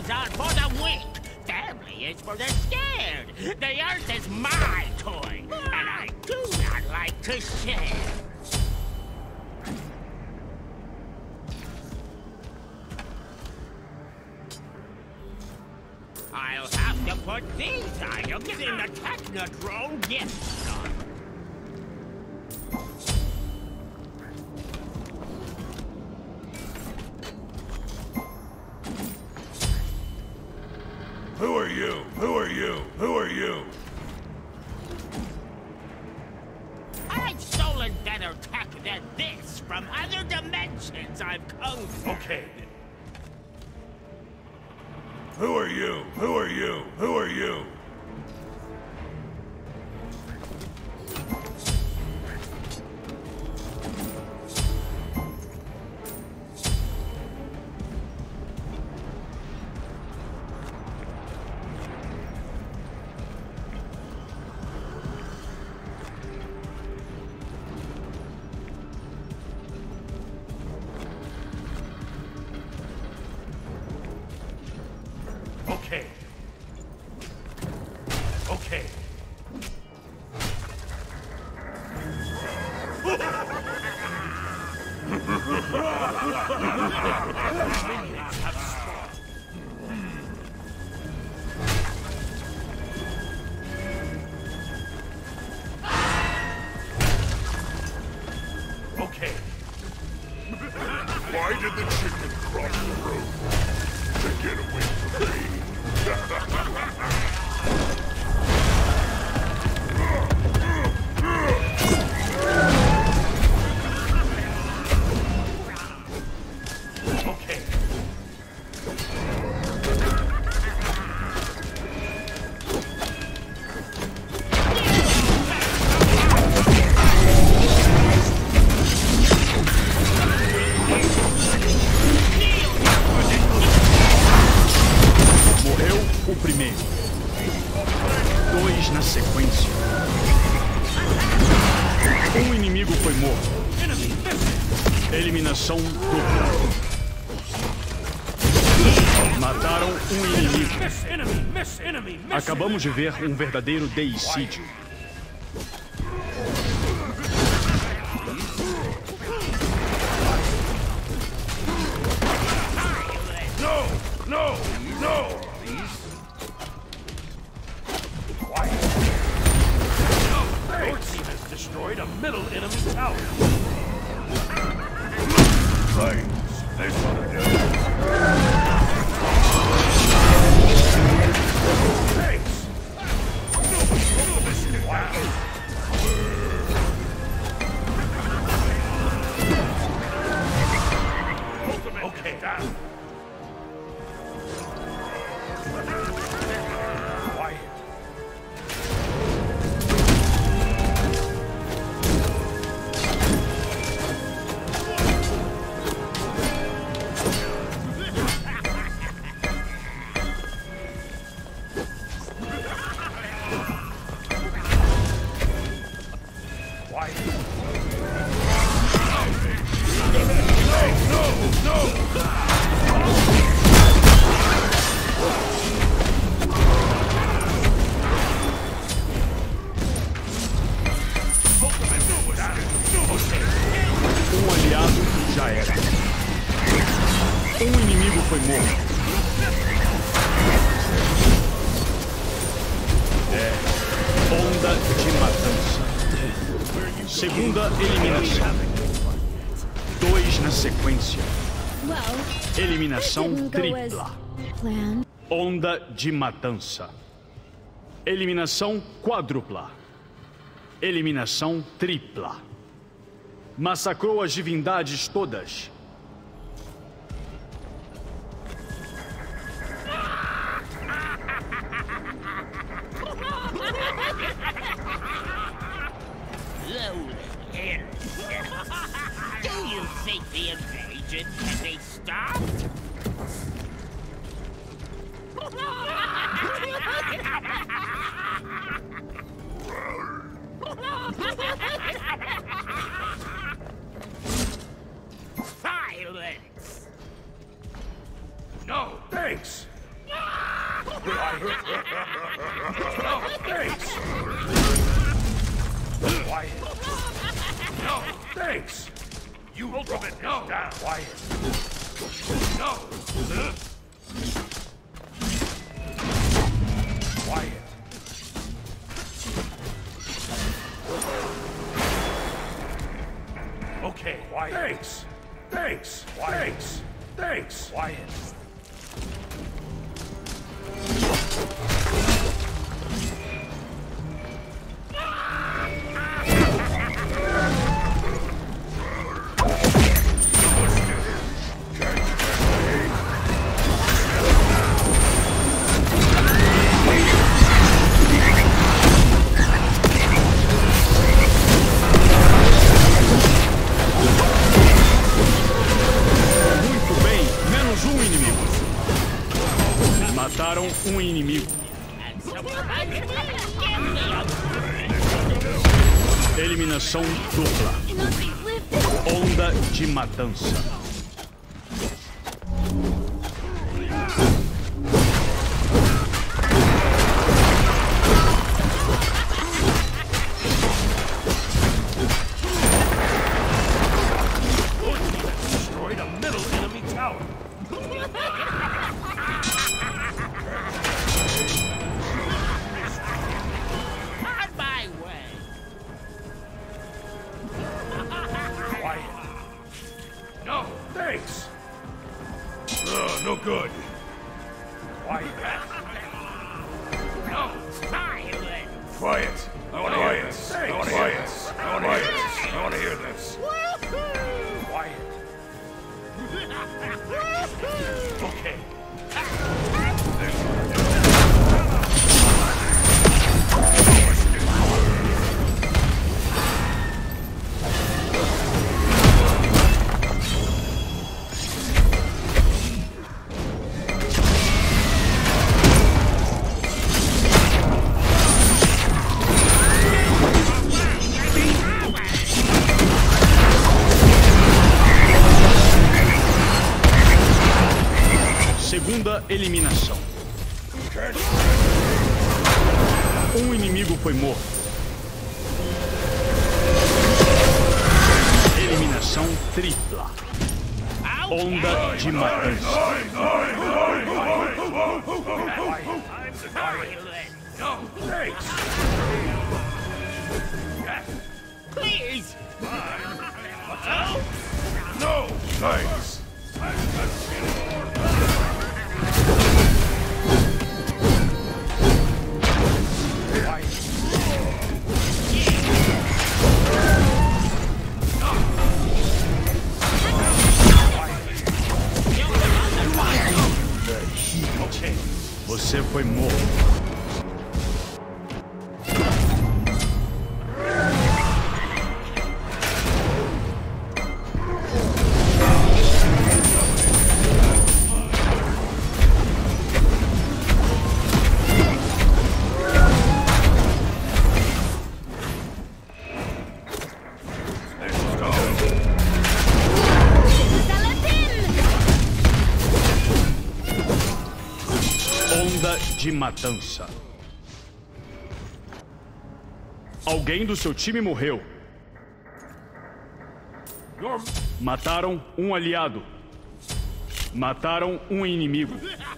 are for the weak. Family is for the scared. The Earth is my toy, and I do not like to share. I'll have to put these items in the Technodrome gift shop. Who are you? Who are you? Who are you? I've stolen better tech than this from other dimensions I've come from. Okay. Who are you? Who are you? Who are you? Okay. Okay. Okay. Why did the chicken cross the road? To get away from me. Okay. Morreu o primeiro. 2 na sequência. Um inimigo foi morto. Eliminação dupla. Mataram um inimigo. Acabamos de ver um verdadeiro deicídio. No! No! No! Your team has destroyed a middle enemy tower. Right. This one do. Thanks. Okay. Down. Quiet. Um aliado já era. Um inimigo foi morto. Onda de matança. Segunda eliminação. 2 na sequência. Eliminação tripla. Onda de matança. Eliminação quádrupla. Eliminação tripla. Massacrou as divindades todas. Do you think the invasion can be stopped? No, thanks. Quiet. No, thanks. You ultimate is down. Quiet. No. Quiet. Okay, quiet. Thanks. Thanks. Quiet. Thanks. Thanks. Quiet. Mataram um inimigo. Eliminação dupla. Onda de matança. Destroyed a middle enemy tower. Thanks. No good. Quiet. No. Silent. Quiet. I want to hear this. I want to hear this. I want to hear this. I want to hear this. Quiet. Okay. Segunda eliminação. Um inimigo foi morto. Eliminação tripla. Onda de matança. Please. No, thanks. Você foi morto. Onda de matança. Alguém do seu time morreu. Mataram um aliado. Mataram um inimigo.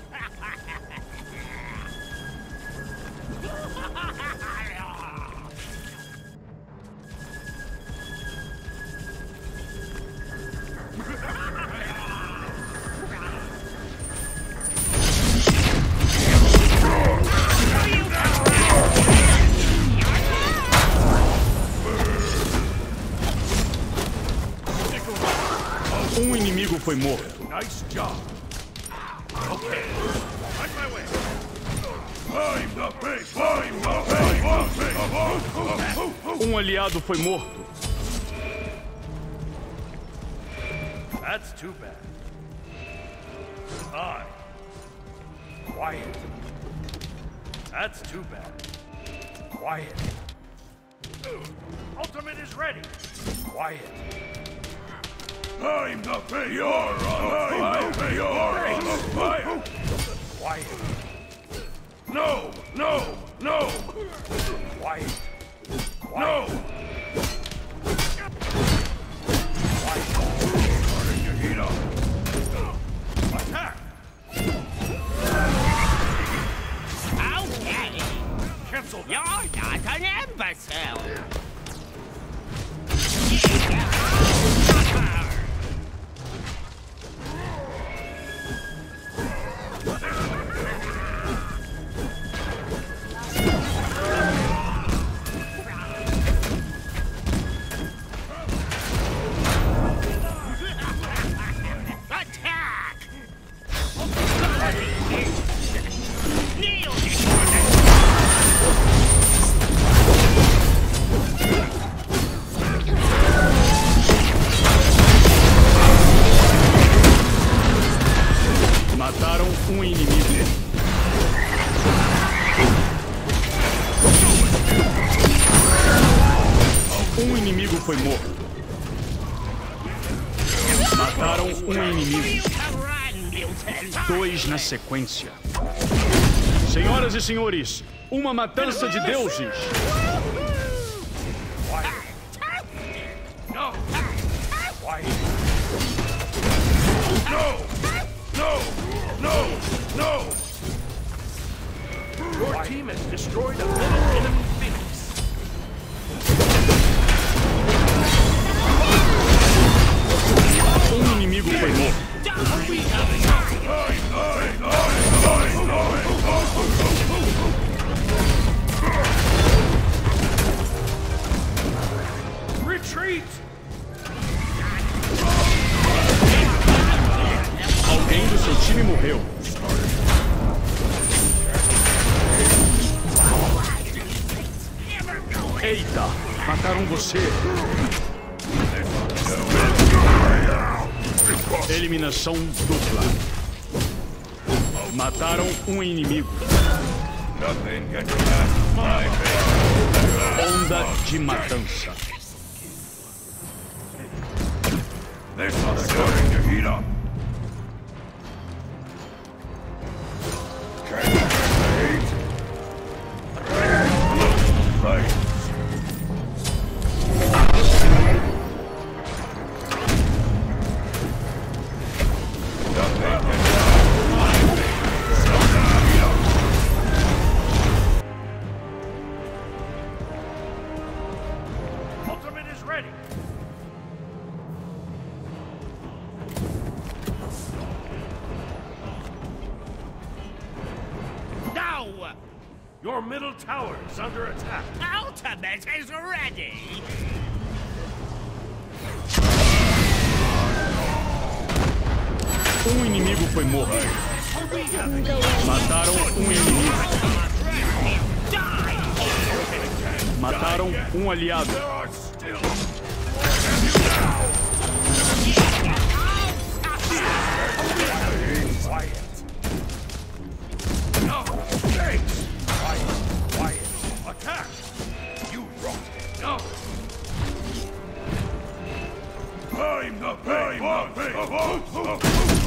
Um inimigo foi morto. Nice job. Okay. On my way. I'm the base. Um aliado foi morto. That's too bad. Fine. Quiet. That's too bad. Quiet. Ultimate is ready. Quiet. I'm the base. You're on the fire. Quiet. Quiet. No! Quiet. Starting to heat up. Attack! Okay. Cancel You're that. not an imbecile. Attack! Kneel before Mataram um inimigo. Um inimigo foi morto. Mataram um inimigo. You can run, mutant. 2 na sequência. Senhoras e senhores, uma matança de deuses. No! Quiet. No! No! No! No! Your team has destroyed a little enemy Phoenix. Um inimigo foi morto. Retreat! Alguém do seu time morreu. Eita, mataram você. Eliminação dupla. Mataram um inimigo. Nothing can catch my face. Onda de matança. This is starting to heat up. Can you wait? Right. Ultimate is ready. No! Your middle tower is under attack. Ultimate is ready! Um inimigo foi morto. Mataram um inimigo. Mataram um aliado. There are still. Quiet. No. Thanks. Quiet. Quiet. Attack. You rock. No. I'm the big boss.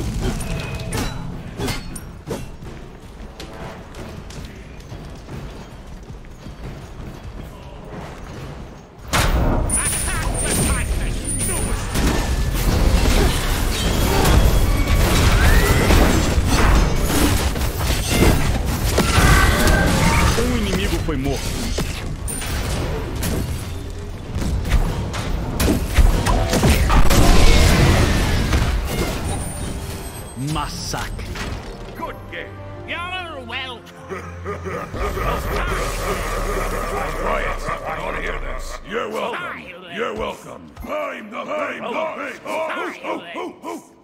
Um inimigo foi morto. Massacre. Good game. You're welcome. Quiet. I want to hear this. You're welcome. Silence. You're welcome. I'm the big boss. Silence.